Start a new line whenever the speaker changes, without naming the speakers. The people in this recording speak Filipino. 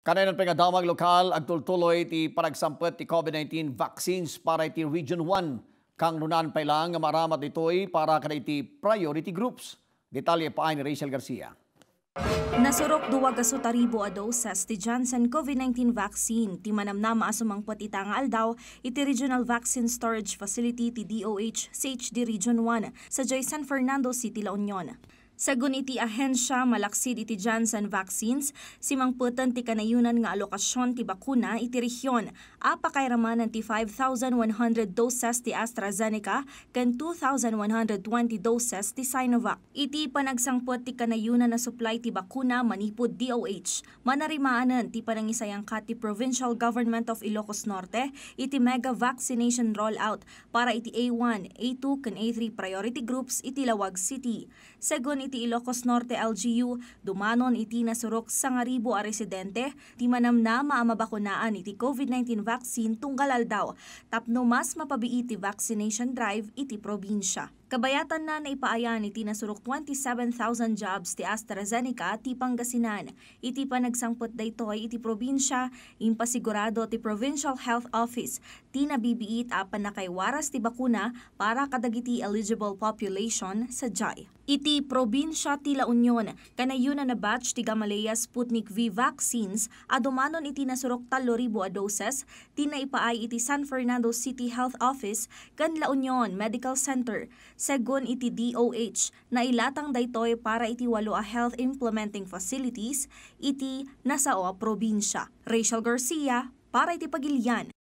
Kanayon pa nga Damag lokal, agtultuloy ti Panagsangpet ti COVID-19 vaccines para iti Region 1. Kangrunaan paylaeng nga maaramat daytoy para kada iti priority groups. Detalye pa ni Rachel Garcia.
Nasurok 2,000 a doses ti Johnson COVID-19 vaccine ti manamnama asumangpot ita nga aldaw iti Regional Vaccine Storage Facility ti DOH CHD Region 1 sa San Fernando City, La Union. Sagun iti ahensya malaksid iti Johnson vaccines, simangputan ti kanayunan nga alokasyon ti bakuna iti rehyon, apakairamanan ti 5,100 doses ti AstraZeneca ken 2,120 doses ti Sinovac. Iti panagsangpot ti kanayunan na supply ti bakuna manipod DOH, manarimaanan ti panangisayangkat ti Provincial Government of Ilocos Norte iti mega vaccination rollout para iti A1, A2 ken A3 priority groups iti Lawag City. Sagun iti Ilocos Norte LGU, dumanon iti nasurok 1,000 a residente, ti manamnama a mabakunaan iti COVID-19 vaccine tunggal aldaw, tapno mas mapabii iti vaccination drive iti probinsya. Kabayatan na naipaayan iti nasurok 27,000 jobs ti AstraZeneca ti Pangasinan. Iti panagsangpot daytoy iti probinsya, impasigurado ti Provincial Health Office ti nabibiit a panakaywaras ti bakuna para kadagiti eligible population sa jay. Iti probinsya ti La Union, kanayunan na batch ti Gamaleya Sputnik V vaccines, adumanon iti nasurok 3,000 a doses, ti naipaay iti San Fernando City Health Office kan La Union Medical Center. Segun iti DOH, na ilatang daytoy para iti 8 a health implementing facilities, iti nasao a probinsya. Rachel Garcia, para iti Pagilian.